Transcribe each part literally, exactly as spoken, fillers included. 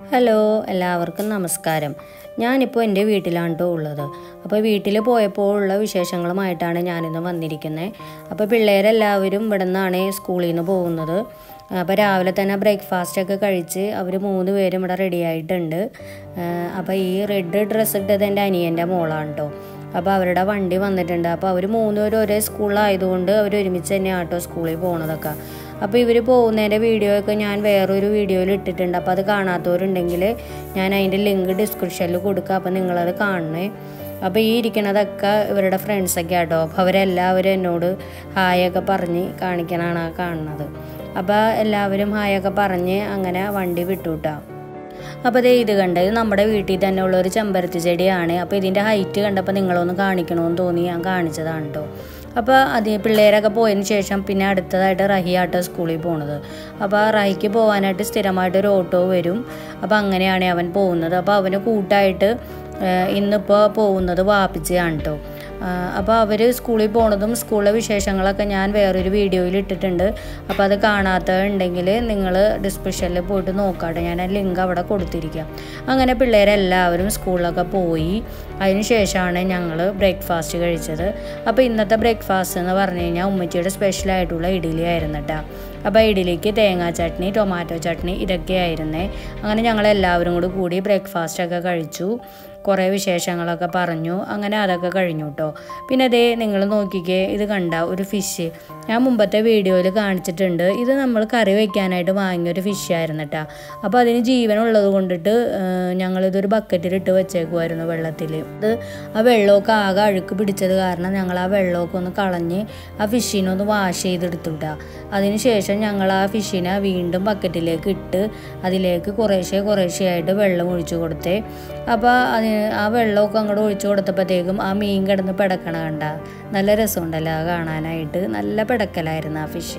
Hello എല്ലാവർക്കും നമസ്കാരം. ഞാനിപ്പോൾ എൻ്റെ വീട്ടിലാണ് ട്ടോ ഉള്ളത്. അപ്പോൾ വീട്ടിൽ പോയപ്പോൾ ഉള്ള വിശേഷങ്ങളുമായിട്ടാണ് ഞാനിന്ന് വന്നിരിക്കുന്നത്. അപ്പോൾ പിള്ളേരെല്ലാവരും ഇവിടെ നിന്നാണ് സ്കൂളിൽ നിന്ന് പോകുന്നത്. അപ്പോൾ രാവിലെ തന്നെ ബ്രേക്ക്ഫാസ്റ്റൊക്കെ കഴിച്ച് അവർ മൂന്ന് പേരും ഇവിടെ റെഡി ആയിട്ടുണ്ട്. അപ്പോൾ ഈ റെഡ് ഡ്രസ്സ് ഇട്ടത് എൻ്റെ അനിയൻ്റെ മോളാണ് കേട്ടോ. അപ്പോൾ അവരുടെ വണ്ടി വന്നിട്ടുണ്ട്. അപ്പോൾ അവർ മൂന്നുപേരും ഒരേ സ്കൂളിലായതുകൊണ്ട് അവർ ഒരുമിച്ച് തന്നെയാണ് കേട്ടോ സ്കൂളിൽ പോകുന്നതൊക്കെ. അപ്പോൾ ഇവർ പോകുന്നതിൻ്റെ വീഡിയോ ഒക്കെ ഞാൻ വേറൊരു വീഡിയോയിൽ ഇട്ടിട്ടുണ്ട്. അപ്പോൾ അത് കാണാത്തവരുണ്ടെങ്കിൽ ഞാൻ അതിൻ്റെ ലിങ്ക് ഡിസ്ക്രിപ്ഷനിൽ കൊടുക്കുക. അപ്പോൾ നിങ്ങളത് കാണണേ. അപ്പോൾ ഈ ഇരിക്കണതൊക്കെ ഇവരുടെ ഫ്രണ്ട്സൊക്കെ ആട്ടോ. അപ്പോൾ അവരെല്ലാവരും എന്നോട് ഹായൊക്കെ പറഞ്ഞ് കാണിക്കാനാണ് കാണുന്നത്. അപ്പോൾ എല്ലാവരും ഹായൊക്കെ പറഞ്ഞ് അങ്ങനെ വണ്ടി വിട്ടുവിട്ടാം. അപ്പോൾ ദേ ഇത് കണ്ടത് നമ്മുടെ വീട്ടിൽ തന്നെ ഉള്ളൊരു ചെമ്പരത്തി ചെടിയാണ്. അപ്പോൾ ഇതിൻ്റെ ഹൈറ്റ് കണ്ടപ്പോൾ നിങ്ങളൊന്ന് കാണിക്കണമെന്ന് തോന്നി ഞാൻ കാണിച്ചതാണ് കേട്ടോ. അപ്പോൾ അത് പിള്ളേരൊക്കെ പോയതിന് ശേഷം പിന്നെ അടുത്തതായിട്ട് റഹി ആട്ടോ സ്കൂളിൽ പോണത്. അപ്പോൾ റഹിക്ക് പോകാനായിട്ട് സ്ഥിരമായിട്ടൊരു ഓട്ടോ വരും. അപ്പോൾ അങ്ങനെയാണ് അവൻ പോകുന്നത്. അപ്പോൾ അവന് കൂട്ടായിട്ട് ഇന്നിപ്പോൾ പോകുന്നത് വാപ്പിച്ചയാണ് കേട്ടോ. അപ്പോൾ അവർ സ്കൂളിൽ പോണതും സ്കൂളിലെ വിശേഷങ്ങളൊക്കെ ഞാൻ വേറൊരു വീഡിയോയിൽ ഇട്ടിട്ടുണ്ട്. അപ്പോൾ അത് കാണാത്തതുണ്ടെങ്കിൽ നിങ്ങൾ ഡിസ്ക്രിപ്ഷനിൽ പോയിട്ട് നോക്കാട്ടെ, ഞാൻ ആ ലിങ്ക് അവിടെ കൊടുത്തിരിക്കാം. അങ്ങനെ പിള്ളേരെല്ലാവരും സ്കൂളിലൊക്കെ പോയി. അതിന് ശേഷമാണ് ഞങ്ങൾ ബ്രേക്ക്ഫാസ്റ്റ് കഴിച്ചത്. അപ്പോൾ ഇന്നത്തെ ബ്രേക്ക്ഫാസ്റ്റ് എന്ന് പറഞ്ഞു കഴിഞ്ഞാൽ ഉമ്മച്ചിയുടെ സ്പെഷ്യലായിട്ടുള്ള ഇഡ്ഡലി ആയിരുന്നു കേട്ടോ. അപ്പോൾ ഇഡ്ഡലിക്ക് തേങ്ങാ ചട്നി, ടൊമാറ്റോ ചട്നി ഇതൊക്കെയായിരുന്നേ. അങ്ങനെ ഞങ്ങളെല്ലാവരും കൂടി കൂടി ബ്രേക്ക്ഫാസ്റ്റൊക്കെ കഴിച്ചു. കുറേ വിശേഷങ്ങളൊക്കെ പറഞ്ഞു. അങ്ങനെ അതൊക്കെ കഴിഞ്ഞു കേട്ടോ. പിന്നെ അതേ നിങ്ങൾ നോക്കിക്കേ, ഇത് കണ്ട ഒരു ഫിഷ് ഞാൻ മുമ്പത്തെ വീഡിയോയിൽ കാണിച്ചിട്ടുണ്ട്. ഇത് നമ്മൾ കറി വയ്ക്കാനായിട്ട് വാങ്ങിയൊരു ഫിഷായിരുന്നു കേട്ടോ. അപ്പോൾ അതിന് ജീവനുള്ളത് കൊണ്ടിട്ട് ഞങ്ങളിതൊരു ബക്കറ്റിലിട്ട് വെച്ചേക്കുമായിരുന്നു വെള്ളത്തിൽ. ഇത് ആ വെള്ളമൊക്കെ ആകെ അഴുക്ക് പിടിച്ചത് കാരണം ഞങ്ങൾ ആ വെള്ളമൊക്കെ ഒന്ന് കളഞ്ഞ് ആ ഫിഷിനൊന്ന് വാഷ് ചെയ്തെടുത്തു കേട്ടോ. അതിന് ശേഷം ഞങ്ങൾ ആ ഫിഷിനെ വീണ്ടും ബക്കറ്റിലേക്ക് ഇട്ട് അതിലേക്ക് കുറേശ്ശെ കുറേശ്ശെ ആയിട്ട് വെള്ളം ഒഴിച്ചു കൊടുത്തേ. അപ്പോൾ അത് ആ വെള്ളമൊക്കെ അങ്ങോട്ട് ഒഴിച്ചു കൊടുത്തപ്പോഴത്തേക്കും ആ മീൻ കിടന്ന് പിടക്കണ കണ്ട നല്ല രസമുണ്ടല്ലോ കാണാനായിട്ട്. നല്ല പിടക്കലായിരുന്നു ആ ഫിഷ്.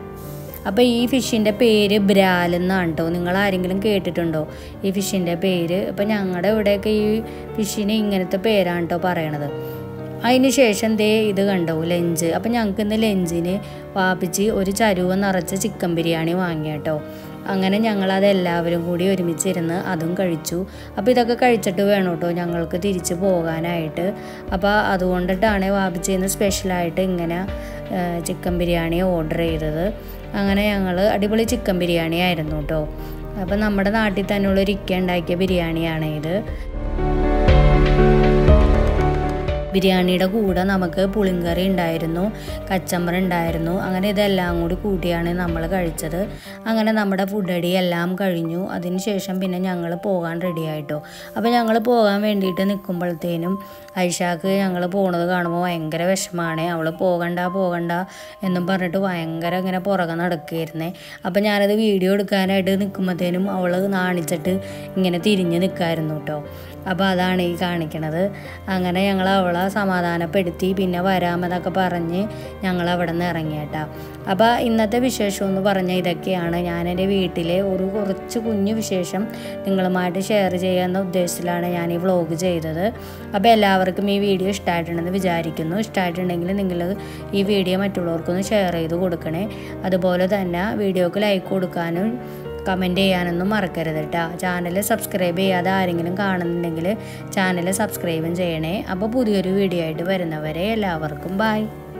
അപ്പോൾ ഈ ഫിഷിൻ്റെ പേര് ബ്രാൽ എന്നാണ് കേട്ടോ. നിങ്ങൾ ആരെങ്കിലും കേട്ടിട്ടുണ്ടോ ഈ ഫിഷിൻ്റെ പേര്? അപ്പോൾ ഞങ്ങളുടെ ഇവിടെയൊക്കെ ഈ ഫിഷിന് ഇങ്ങനത്തെ പേരാണ് കേട്ടോ പറയണത്. അതിന് ശേഷം ദേ ഇത് കണ്ടോ ലഞ്ച്. അപ്പം ഞങ്ങൾക്ക് ഇന്ന് ലഞ്ചിന് വാപ്പിച്ച് ഒരു ചരുവ നിറച്ച ചിക്കൻ ബിരിയാണി വാങ്ങിയ കേട്ടോ. അങ്ങനെ ഞങ്ങളതെല്ലാവരും കൂടി ഒരുമിച്ചിരുന്ന് അതും കഴിച്ചു. അപ്പോൾ ഇതൊക്കെ കഴിച്ചിട്ട് വേണം കേട്ടോ ഞങ്ങൾക്ക് തിരിച്ച് പോകാനായിട്ട്. അപ്പോൾ അതുകൊണ്ടിട്ടാണ് വാപ്പിച്ചിന്ന് സ്പെഷ്യലായിട്ട് ഇങ്ങനെ ചിക്കൻ ബിരിയാണി ഓർഡർ ചെയ്തത്. അങ്ങനെ ഞങ്ങൾ അടിപൊളി ചിക്കൻ ബിരിയാണി ആയിരുന്നു കേട്ടോ. അപ്പോൾ നമ്മുടെ നാട്ടിൽ തന്നെയുള്ള ഇരിക്ക ഉണ്ടാക്കിയ ബിരിയാണിയാണ് ഇത്. ബിരിയാണിയുടെ കൂടെ നമുക്ക് പുളിങ്കറി ഉണ്ടായിരുന്നു, കച്ചമ്പർ ഉണ്ടായിരുന്നു. അങ്ങനെ ഇതെല്ലാം കൂടി കൂട്ടിയാണ് നമ്മൾ കഴിച്ചത്. അങ്ങനെ നമ്മുടെ ഫുഡ് അടി എല്ലാം കഴിഞ്ഞു. അതിന് ശേഷം പിന്നെ ഞങ്ങൾ പോകാൻ റെഡി ആയിട്ടോ. അപ്പോൾ ഞങ്ങൾ പോകാൻ വേണ്ടിയിട്ട് നിൽക്കുമ്പോഴത്തേനും ഐഷാക്ക് ഞങ്ങൾ പോണത് കാണുമ്പോൾ ഭയങ്കര വിഷമമാണ്. അവൾ പോകണ്ട പോകണ്ട എന്നും പറഞ്ഞിട്ട് ഭയങ്കര ഇങ്ങനെ പുറകെ നടക്കുകയായിരുന്നേ. അപ്പോൾ ഞാനത് വീഡിയോ എടുക്കാനായിട്ട് നിൽക്കുമ്പോഴത്തേനും അവൾ നാണിച്ചിട്ട് ഇങ്ങനെ തിരിഞ്ഞ് നിൽക്കായിരുന്നു കേട്ടോ. അപ്പോൾ അതാണ് ഈ കാണിക്കണത്. അങ്ങനെ ഞങ്ങൾ അവളെ സമാധാനപ്പെടുത്തി പിന്നെ വരാമെന്നൊക്കെ പറഞ്ഞ് ഞങ്ങൾ അവിടെ നിന്ന് ഇറങ്ങിയേട്ടാ. അപ്പോൾ ഇന്നത്തെ വിശേഷം എന്ന് പറഞ്ഞാൽ ഇതൊക്കെയാണ്. ഞാൻ എൻ്റെ വീട്ടിലെ ഒരു കുറച്ച് കുഞ്ഞു വിശേഷം നിങ്ങളുമായിട്ട് ഷെയർ ചെയ്യാമെന്ന ഉദ്ദേശത്തിലാണ് ഞാൻ ഈ വ്ളോഗ് ചെയ്തത്. അപ്പോൾ എല്ലാവർക്കും ഈ വീഡിയോ ഇഷ്ടമായിട്ടുണ്ടെന്ന് വിചാരിക്കുന്നു. ഇഷ്ടമായിട്ടുണ്ടെങ്കിൽ നിങ്ങൾ ഈ വീഡിയോ മറ്റുള്ളവർക്കൊന്ന് ഷെയർ ചെയ്ത് കൊടുക്കണേ. അതുപോലെ തന്നെ വീഡിയോക്ക് ലൈക്ക് കൊടുക്കാനും കമൻറ്റ് ചെയ്യാനൊന്നും മറക്കരുത് കേട്ടോ. ചാനൽ സബ്സ്ക്രൈബ് ചെയ്യാതെ ആരെങ്കിലും കാണുന്നുണ്ടെങ്കിൽ ചാനൽ സബ്സ്ക്രൈബും ചെയ്യണേ. അപ്പോൾ പുതിയൊരു വീഡിയോ ആയിട്ട് വരുന്നവരെ എല്ലാവർക്കും ബൈ.